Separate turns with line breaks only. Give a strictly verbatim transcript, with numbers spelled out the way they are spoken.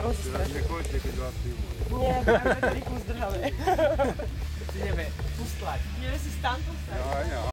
hrozí
Teraz
strašne.
nechoďte, keď vás filmujú.
Nie, práve to rýchlo zdržali.
Si ideme pustlať.
Ideme si stantom sa.
Ja, ja.